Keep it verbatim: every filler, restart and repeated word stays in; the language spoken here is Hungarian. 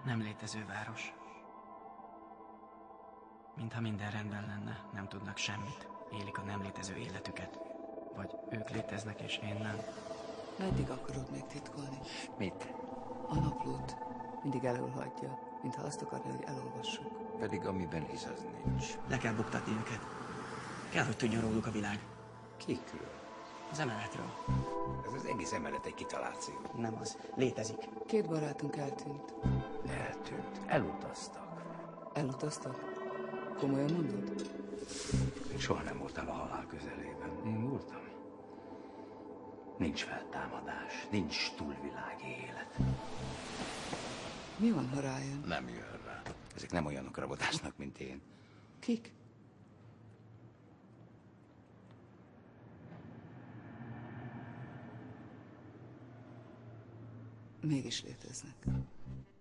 Nem létező város. Mintha minden rendben lenne, nem tudnak semmit. Élik a nem létező életüket. Vagy ők léteznek és én nem. Meddig akarod még titkolni? Mit? A naplót mindig elolhagyja, mintha azt akarná, hogy elolvassuk. Pedig amiben hisz, az nincs. Le kell buktatni őket. Kell, hogy tudjon róluk a világ. Kikről? Az emeletről. Ez az egész emelet egy kitaláció. Nem az. Létezik. Két barátunk eltűnt. Eltűnt. Elutaztak. Elutaztak? Komolyan mondod? Még soha nem voltál a halál közelében. Én voltam. Nincs feltámadás, nincs túlvilági élet. Mi van, ha rájön? Nem jön rá. Ezek nem olyanok rabodásznak, mint én. Kik? Mégis léteznek.